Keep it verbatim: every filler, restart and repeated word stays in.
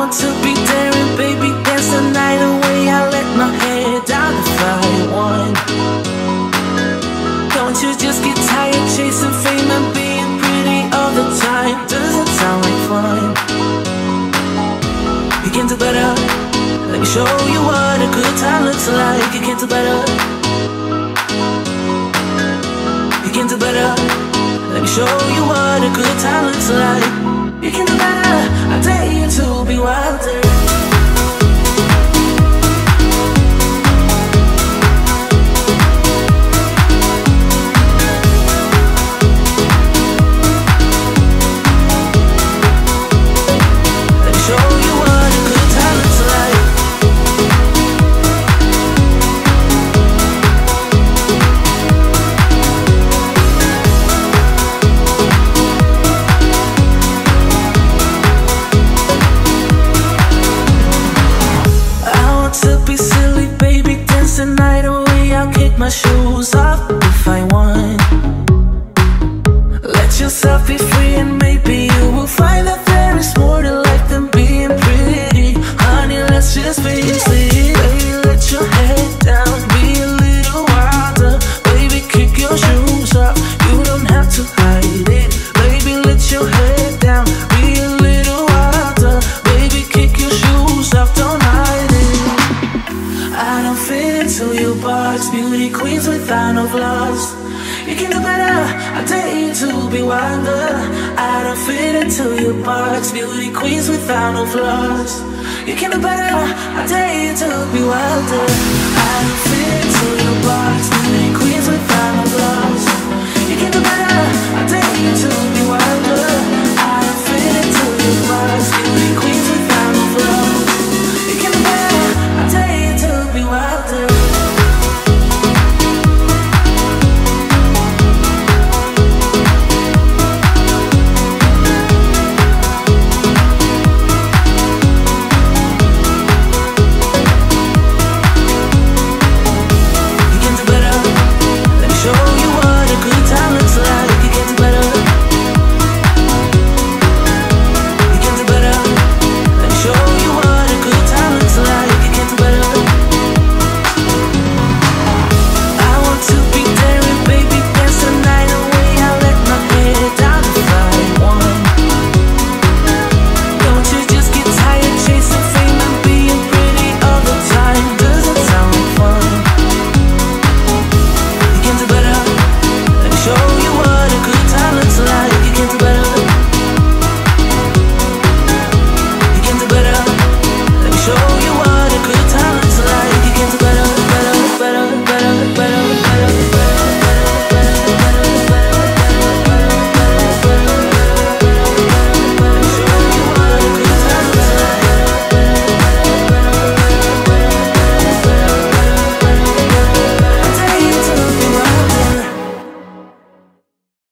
want to be daring, baby, dance the night away. I let my hair down if I want. Don't you just get tired chasing fame and being pretty all the time? Doesn't sound like fun. You can do better. Let me show you what a good time looks like. You can do better. You can do better. Let me show you what a good time looks like. You can do better. I dare you to be wilder. My shoes off if I want. Let yourself be free and maybe you will find that there is more to life than being pretty. Honey, let's just face it. Baby, let your head down, be a little wilder. Baby, kick your shoes off, you don't have to hide it. Baby, let your head down, be a little wilder. Baby, kick your shoes off, don't hide it. I don't fit into your box, beauty queens without no flaws. You can do better, I dare you to be wilder. I don't fit into your box, beauty queens without no flaws. You can do better, I dare you to be wilder. I don't fit into your box, beauty queens without no flaws. You can do better, I dare you to be wilder. I don't fit into your box.